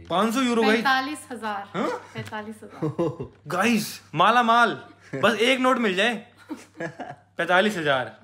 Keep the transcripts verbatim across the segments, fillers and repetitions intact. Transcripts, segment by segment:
पाँच सौ euro guys, पैंतालीस हजार पैंतालीस हजार गाइस, माला माल, बस एक नोट मिल जाए पैंतालीस हजार।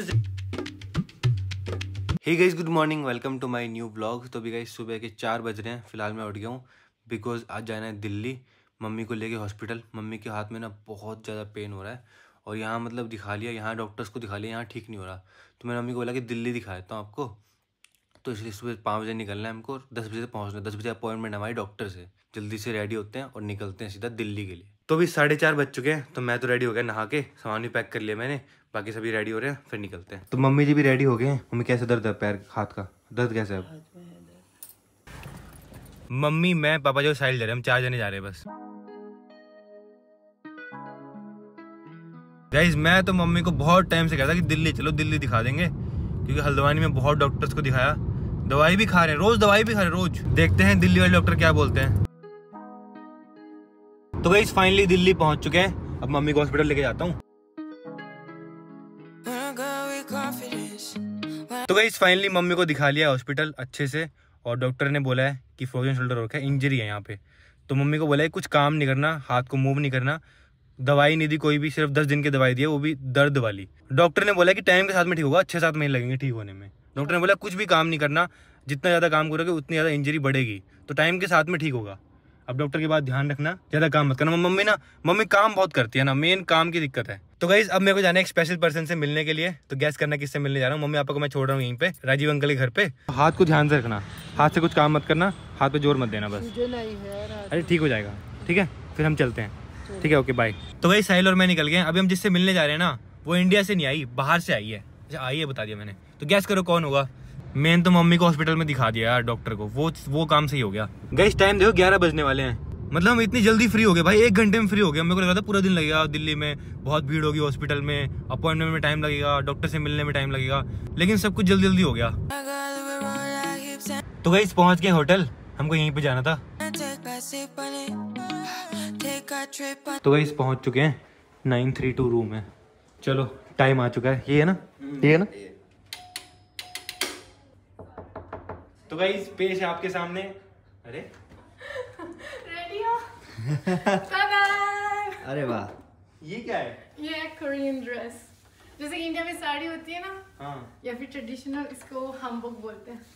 Hey guys, good morning, welcome to my new blog. तो अभी गाइस सुबह के चार बज रहे हैं, फिलहाल मैं उठ गया हूँ बिकॉज आज जाना है दिल्ली मम्मी को लेके हॉस्पिटल। मम्मी के हाथ में ना बहुत ज़्यादा पेन हो रहा है और यहाँ मतलब दिखा लिया, यहाँ डॉक्टर्स को दिखा लिया, यहाँ ठीक नहीं हो रहा। तो मैंने मम्मी को बोला कि दिल्ली दिखा देता हूँ आपको। तो इसलिए सुबह पाँच बजे निकलना है हमको, दस बजे से पहुँचना है। दस बजे अपॉइंटमेंट हमारी डॉक्टर से। जल्दी से रेडी होते हैं और निकलते हैं सीधा दिल्ली के लिए। तो अभी साढ़े चार बज चुके हैं, तो मैं तो रेडी हो गया, नहा के सामान भी पैक कर लिया मैंने, बाकी सभी रेडी हो रहे हैं, फिर निकलते हैं। तो मम्मी जी भी रेडी हो गए हैं। मम्मी कैसे दर्द है पैर हाथ का, दर्द कैसे है? मम्मी, मैं, पापा जो साइड जा रहे हैं, हम चार जने जा रहे हैं बस। गाइस, मैं तो मम्मी को बहुत टाइम से कहता कि दिल्ली चलो, दिल्ली दिखा देंगे, क्योंकि हल्द्वानी में बहुत डॉक्टर्स को दिखाया, दवाई भी खा रहे हैं, रोज दवाई भी खा रहे हैं रोज। देखते हैं दिल्ली वाले डॉक्टर क्या बोलते हैं। तो गाइस फाइनली दिल्ली पहुंच चुके हैं, अब मम्मी को हॉस्पिटल लेके जाता हूँ। तो गाइस फाइनली मम्मी को दिखा लिया हॉस्पिटल अच्छे से, और डॉक्टर ने बोला है कि फ्रोजन शोल्डर हो रखा है, इंजरी है यहाँ पे। तो मम्मी को बोला है कुछ काम नहीं करना, हाथ को मूव नहीं करना, दवाई नहीं दी कोई भी, सिर्फ दस दिन की दवाई दी है, वो भी दर्द वाली। डॉक्टर ने बोला कि टाइम के साथ में ठीक होगा, छः सात महीने लगेंगे ठीक होने में। डॉक्टर ने बोला कुछ भी काम नहीं करना, जितना ज़्यादा काम करोगे उतनी ज़्यादा इंजरी बढ़ेगी, तो टाइम के साथ में ठीक होगा। अब डॉक्टर की बात ध्यान रखना, ज़्यादा काम मत करना। मम्मी ना मम्मी काम बहुत करती है ना, मेन काम की दिक्कत है। तो गाइस अब मेरे को जाना है एक स्पेशल पर्सन से मिलने के लिए, तो गैस करना किससे मिलने जा रहा हूँ। मम्मी पापा को मैं छोड़ रहा हूँ यहीं पे, राजीव अंकल के घर पे। हाथ को ध्यान से रखना, हाथ से कुछ काम मत करना, हाथ पे जोर मत देना बस। अरे ठीक हो जाएगा, ठीक है, फिर हम चलते हैं। ठीक है, ओके बाय। तो भाई साहिल और मैं निकल गए। अभी हम जिससे मिलने जा रहे हैं ना, वो इंडिया से नहीं आई, बाहर से आई है। अच्छा आई है, बता दिया मैंने, तो गैस करो कौन होगा। मेन तो मम्मी को हॉस्पिटल में दिखा दिया यार डॉक्टर को, वो वो काम सही हो गया। गाइस टाइम देखो ग्यारह बजने वाले हैं, मतलब हम इतनी जल्दी फ्री हो गए भाई, एक घंटे में फ्री हो गए। मेरे को लगा था पूरा दिन लगेगा, दिल्ली में बहुत भीड़ होगी, हॉस्पिटल में अपॉइंटमेंट में टाइम लगेगा, डॉक्टर से मिलने में टाइम लगेगा, लेकिन सब कुछ जल्दी जल्दी हो गया। तो गाइस पहुंच गए होटल, हमको यहीं पे जाना था। तो गाइस पहुंच चुके हैं, नाइन थ्री टू रूम है। चलो टाइम आ चुका है, ये है ना, ये है ना। तो गाइस पेश है आपके सामने, अरे रेडी हो? अरे वाह, ये क्या है? ये है कोरियन ड्रेस, जैसे कि इंडिया में साड़ी होती है ना, हाँ, या फिर ट्रेडिशनल, इसको हमबुक बोलते हैं।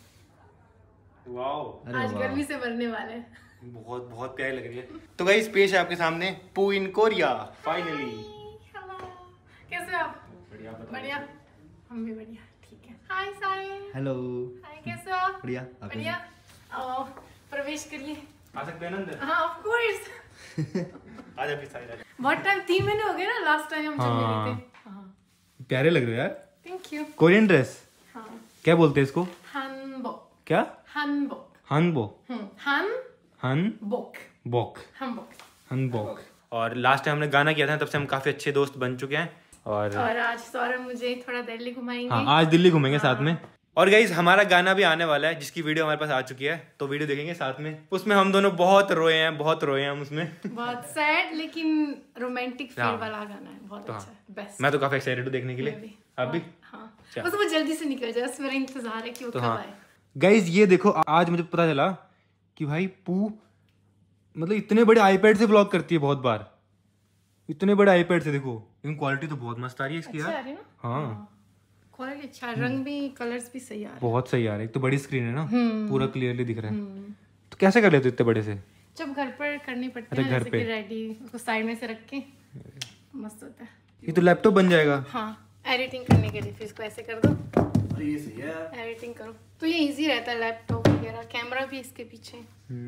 वाओ, आज गर्मी से मरने वाले हैं। बहुत बहुत प्यारी लग रही है। तो गाइस पेश है आपके सामने पू इन कोरिया फाइनली। कैसे हो आप? बढ़िया, बढ़िया, हम भी बढ़िया, ठीक है। हाय साहिल। हेलो। हाय, कैसे हो आप? बढ़िया, बढ़िया। आओ प्रवेश करिए। आ सकते हैं ना अंदर? हाँ ऑफ कोर्स। आ जा भी साहिल। बहुत टाइम, तीन महीने हो गए ना लास्ट टाइम हम जब मिले थे। हाँ प्यारे लग रहे हो यार। Thank you. कोरियन ड्रेस, हाँ क्या बोलते हैं इसको? हनबोक। क्या? हनबोक। हनबोक। हन हन बोक। बोक। हनबोक। हनबोक। और लास्ट टाइम हमने गाना किया था, तब से हम काफी अच्छे दोस्त बन चुके हैं। और और आज सौरभ मुझे थोड़ा दिल्ली घुमाएंगे। हाँ आज दिल्ली घूमेंगे साथ में। और गाइज हमारा गाना भी आने वाला है, जिसकी वीडियो हमारे पास आ चुकी है, तो वीडियो देखेंगे साथ में। उसमें हम दोनों बहुत रोए हैं, बहुत रोए हैं हम उसमें। बहुत सैड लेकिन रोमांटिक फील हाँ। वाला गाना है, बहुत तो अच्छा हाँ। है, बेस्ट। मैं तो काफी एक्साइटेड हूँ देखने के लिए। आप भी? हाँ, अच्छा। बस वो जल्दी से निकल जाए, बस मेरा इंतजार है कि वो तो कब हाँ आए। गाइज ये देखो, आज मुझे पता चला कि भाई पू मतलब इतने बड़े आईपैड से व्लॉग करती है बहुत बार, इतने बड़े आईपैड से देखो, लेकिन क्वालिटी तो बहुत मस्त आ रही है इसकी यार। हाँ क्वालिटी अच्छा, रंग भी, कलर्स भी सही आ रहे हैं, बहुत सही आ रहा है। एक तो बड़ी स्क्रीन है ना, पूरा क्लियरली दिख रहा है। तो कैसे कर लेते इतने बड़े से? जब घर पर करनी पड़ती अच्छा, है, घर जैसे पे। कि रेडी, उसको साइड में से रख के मस्त होता है। ये तो लैपटॉप बन जाएगा। हाँ एडिटिंग करने के लिए, फिर इसको ऐसे कर दो, अरे ये सही है। एडिटिंग करो तो ये इजी रहता है। लैपटॉप वगैरह, कैमरा भी इसके पीछे।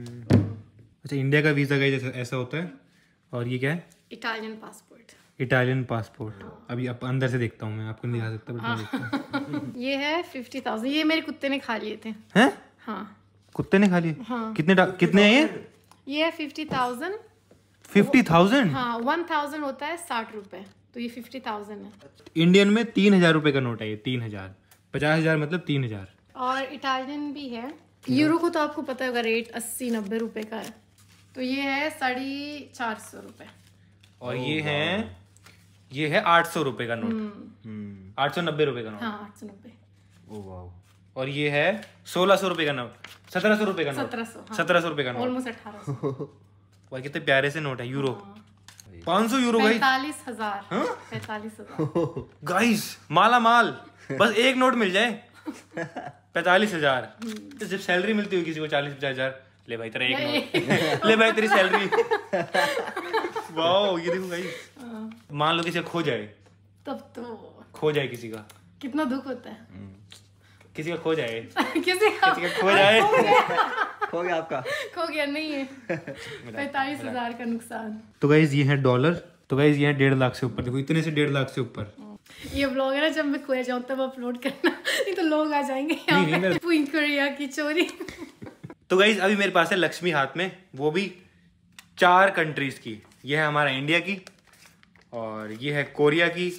अच्छा इंडिया का वीजा का जैसा ऐसा होता है। और ये क्या है? Italian passport. Italian passport. अभी अब अंदर से देखता हूँ मैं, आपको नहीं दिखा सकता बट मैं देखता हूँ। ये है फिफ्टी थाउजेंड, ये मेरे कुत्ते ने खा लिए थे। हैं? हाँ कुत्ते ने खा लिए? हाँ। कितने कितने हैं ये? ये है फिफ्टी थाउजेंड। Fifty thousand? हाँ वन थाउजेंड होता है साठ रुपए, तो ये फिफ्टी थाउजेंड है। इंडियन में तीन हजार रुपए का नोट है ये, तीन हजार। पचास हजार मतलब तीन हजार। और इटालियन भी है। यूरो को तो आपको पता होगा रेट अस्सी नब्बे रुपए का है, तो ये है साढ़े चार सौ रुपए। और ये है ये है आठ सौ रुपए का नोट, आठ सौ नब्बे रुपए का नोट। हाँ आठ सौ नब्बे। Oh wow. और ये है सोलह सौ रुपए का नोट, सत्रह सौ रुपए का नोट, सत्रह सौ सत्रह सौ रुपए का नोट, ऑलमोस्ट अठारह सौ। भाई कितने प्यारे से नोट है। यूरो पाँच सौ यूरो भाई, पैंतालीस हजार पैंतालीस हजार गाइस माला माल। बस एक नोट मिल जाए पैंतालीस हजार। तो जब सैलरी मिलती हुई किसी को चालीस पचास हजार, ले भाई तेरा एक नोट, ले भाई तेरी सैलरी। वाओ ये देखो गाइस, मान लो किसी का खो जाए, तब तो खो जाए किसी का, कितना दुख होता है। किसी का खो जाए, किसी का किसी का खो जाए, हो गया आपका। खो गया नहीं है, पैंतालीस हजार का नुकसान। तो गाइस ये है डॉलर, तो गाइस ये है डेढ़ लाख से ऊपर, देखो इतने से डेढ़ लाख से ऊपर। ये व्लॉग है ना, जब मैं खोया जाऊँ तब अपलोड करना, नहीं तो लोग आ जाएंगे यहाँ नहीं, पे नहीं, क्वीन कोरिया की चोरी। तो गाइस अभी मेरे पास है लक्ष्मी हाथ में, वो भी चार कंट्रीज की। ये है हमारा इंडिया की, और ये है कोरिया की,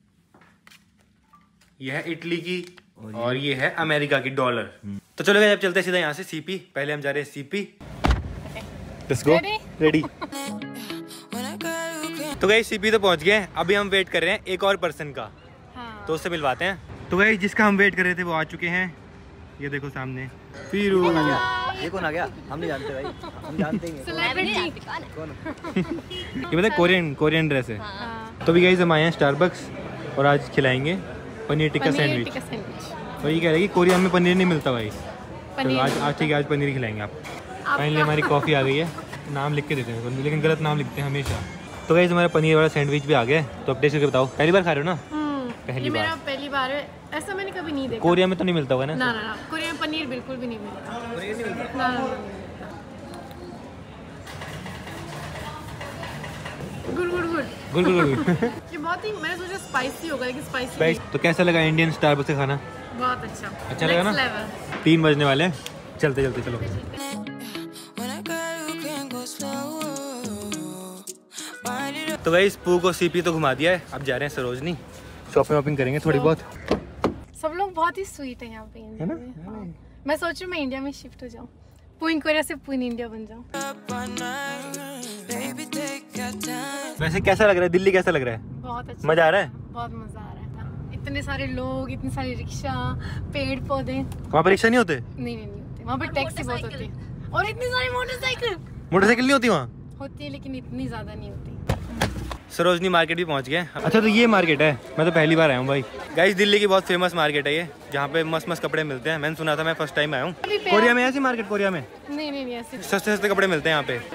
ये है इटली की, और ये है अमेरिका की डॉलर। तो चलो गाइस अब चलते हैं सीधा यहाँ से सीपी। पहले हम जा रहे हैं सीपी। Let's go. रेडी। तो गाइस सीपी तो पहुंच गए, अभी हम वेट कर रहे हैं एक और पर्सन का, हाँ। तो उससे मिलवाते हैं। तो गाइस जिसका हम वेट कर रहे थे वो आ चुके हैं, ये देखो सामने पीरू। ये कौन आ गया? हम नहीं जानते भाई, हम जानते ही नहीं। सेलिब्रिटी कौन? ये पता है कोरियन कोरियन ड्रेस है। तो भी गाइस हम आए हैं स्टारबक्स और आज खिलाएंगे पनीर टिक्का पनीर सैंडविच। टिक्का सैंडविच। तो ये कह रहे हैं कि कोरिया में पनीर नहीं मिलता भाई, तो पनीर आज आज ठीक है, आज पनीर खिलाएंगे आप। फाइनली हमारी कॉफ़ी आ गई है, नाम लिख के देते हैं लेकिन गलत नाम लिखते हैं हमेशा। तो गाइस हमारा पनीर वाला सैंडविच भी आ गया है, तो अब टेस्ट करके बताओ। पहली बार खा रहे हो ना? पहली ये मेरा बार। पहली बार है, ऐसा मैंने कभी नहीं देखा। कोरिया में तो नहीं मिलता होगा ना? ना ना ना, कोरिया में पनीर बिल्कुल भी नहीं मिलता। ना, ना, ना, good good good good good good. ये बहुत ही, मैंने सोचा स्पाइसी होगा लेकिन स्पाइसी गाइस तो कैसा लगा इंडियन स्टारबक्स से खाना? बहुत अच्छा अच्छा लगा ना? Next level। तीन बजने वाले हैं, चलते चलते चलो। तो गाइस पू को सीपी तो घुमा दिया है, अब जा रहे हैं सरोजनी, शॉपिंग वॉपिंग करेंगे थोड़ी बहुत। सब लोग बहुत ही स्वीट है यहाँ पे इंडिया है ना? में। हाँ। मैं सोच रही हूँ मैं इंडिया में शिफ्ट हो जाऊँ, पूइन कोरिया से पूइन इंडिया बन जाऊँ। वैसे कैसा लग रहा है दिल्ली, कैसा लग रहा है? बहुत अच्छा, मजा आ रहा है? बहुत मजा आ रहा है। इतने सारे लोग, इतनी सारी रिक्शा, पेड़ पौधे। वहाँ पर रिक्शा नहीं होते? नहीं नहीं नहीं होते वहाँ पे, टैक्सी बहुत होती है, और इतनी सारी मोटरसाइकिल मोटरसाइकिल नहीं होती वहाँ? होती है लेकिन इतनी ज्यादा नहीं होती। सरोजनी मार्केट भी पहुंच गए। अच्छा तो ये मार्केट है, मैं तो पहली बार आया हूँ भाई। गाइस दिल्ली की बहुत फेमस मार्केट है ये, जहाँ पे मस्त मस्त कपड़े मिलते हैं। मैंने सुना था, मैं फर्स्ट टाइम आया हूँ। कोरिया में ऐसी मार्केट? कोरिया में नहीं नहीं नहीं ऐसे सस्ते सस्ते कपड़े मिलते हैं यहाँ पे।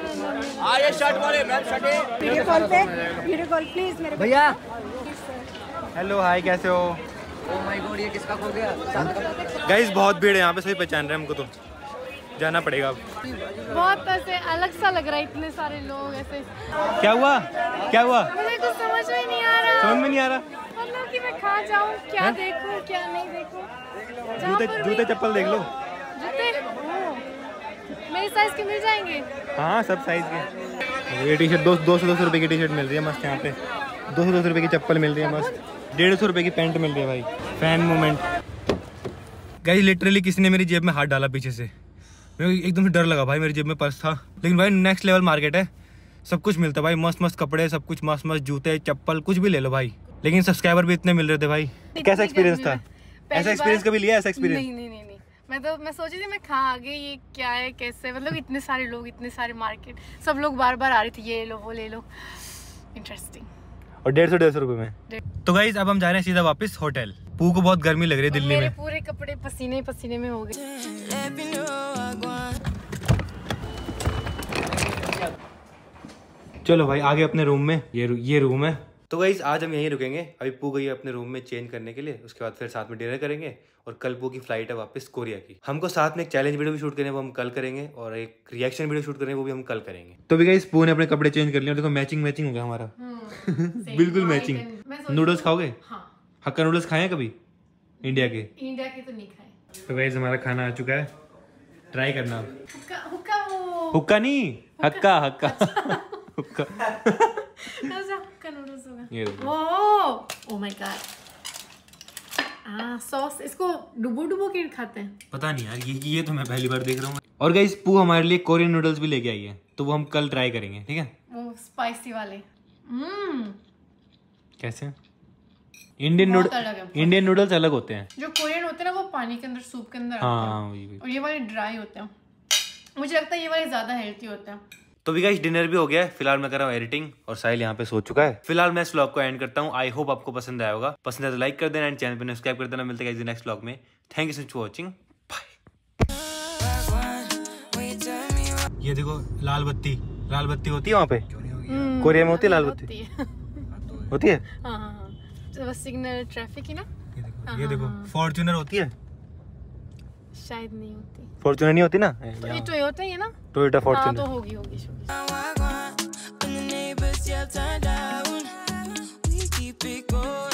वीडियो कॉल पे, वीडियो कॉल प्लीज मेरे भैया। हेलो हाय, कैसे हो? ओह माय गॉड, ये किसका खो गया? गाइस बहुत भीड़ है यहाँ पे, सभी पहचान रहे हैं हमको, तो जाना पड़ेगा अब। बहुत ऐसे अलग सा लग रहा है, इतने सारे लोग ऐसे। क्या हुआ क्या हुआ? मुझे कुछ समझ में नहीं आ रहा, समझ में नहीं आ रहा। मतलब कि मैं कहाँ जाऊँ, क्या देखूँ क्या नहीं देखूँ। जूते जूते चप्पल देख लो। जूते ओह, मेरे साइज के मिल जाएंगे? हाँ सब साइज के। ये टी शर्ट दो दो सौ दो सौ रुपये की टी शर्ट मिल रही है मस्त यहाँ पे, दो सौ दो सौ रुपये की चप्पल मिल रही है मस्त, डेढ़ सौ रुपये की पैंट मिल रही है भाई। Fan movement. गाइस लिटरली किसी ने मेरी जेब में हाथ डाला पीछे से, मेरे को एकदम से डर लगा भाई, मेरी जेब में पर्स था। लेकिन भाई नेक्स्ट लेवल मार्केट है, सब कुछ मिलता है भाई, मस्त मस्त कपड़े, सब कुछ मस्त मस्त, जूते चप्पल कुछ भी ले लो भाई। लेकिन सब्सक्राइबर भी इतने मिल रहे थे भाई। कैसा एक्सपीरियंस था? ऐसा एक्सपीरियंस कभी लिया? ऐसा एक्सपीरियंस? नहीं नहीं नहीं नहीं, मैं तो मैं सोची थी मैं कहाँ आ गई, ये क्या है कैसे, मतलब इतने सारे लोग, इतने सारे मार्केट, सब लोग बार बार आ रहे थे ये लो वो ले लो, इंटरेस्टिंग। और डेढ़ सौ डेढ़ सौ रुपये में। तो गाइस अब हम जा रहे हैं सीधा वापस होटल। पू को बहुत गर्मी लग रही है दिल्ली मेरे में। पूरे कपड़े पसीने पसीने में हो गए। चलो भाई आगे अपने रूम में, ये रू, ये रूम है। तो गाइस आज हम यहीं रुकेंगे, अभी पू गई है अपने रूम में चेंज करने के लिए, उसके बाद फिर साथ में डिनर करेंगे, और कल पू की फ्लाइट है वापस कोरिया की। हमको साथ में एक चैलेंज वीडियो भी शूट करने, वो हम कल करेंगे, और एक रिएक्शन वीडियो शूट करने, वो भी हम कल करेंगे। तो भी गाइस पू ने अपने कपड़े चेंज कर लिए, देखो मैचिंग मैचिंग हो गया हमारा। बिल्कुल मैचिंग। नूडल्स खाओगे? हाँ। हक्का नूडल्स खाए कभी इंडिया के? इंडिया के तो नहीं खाए। तो गाइस हमारा खाना आ चुका है, ट्राई करना। हुक्का हुक्का वो हुक्का नहीं, हक्का हक्का हुक्का। ऐसा हुक्का नूडल्स होगा। ये देखो। Oh oh my god. आ सॉस, इसको डुबो डुबो के खाते हैं? पता नहीं यार, ये ये तो मैं पहली बार देख रहा हूँ। और गाइस पू हमारे लिए कोरियन नूडल्स भी लेके आई है, तो वो हम कल ट्राई करेंगे, ठीक है? वो स्पाइसी वाले। हम्म कैसे? इंडियन बहुत नूडल अलग है। इंडियन नूडल्स अलग होते हैं। जो कोरियन होते हैं ना वो पानी के अंदर सूप के अंदर आते हाँ हैं वही वही। और ये वाले ड्राई होते हैं। मुझे लगता है ये वाले ज्यादा हेल्थी होते हैं। तो भी गाइस डिनर भी हो गया है, फिलहाल मैं कर रहा हूँ एडिटिंग और साहिल यहाँ पे सो चुका है। फिलहाल मैं इस व्लॉग को एंड करता हूँ। आई होप आपको पसंद आया होगा। पसंद है तो लाइक कर देना एंड चैनल पे सब्सक्राइब कर देना। मिलते हैं नेक्स्ट व्लॉग में। Thank you so much for watching. ये देखो लाल बत्ती, लाल बत्ती होती है वहाँ पे कोरिया में, होती है लाल बत्ती होती है। हाँ हाँ हाँ तो बस सिग्नल ट्रैफिक ही ना। ये देखो ये देखो फॉर्च्यूनर होती है, शायद नहीं होती। फॉर्च्यूनर नहीं होती ना, तो ये टोयोटा ही है ना। टोयोटा हाँ तो फॉर्च्यूनर। होगी होगी होगी। Keep it going.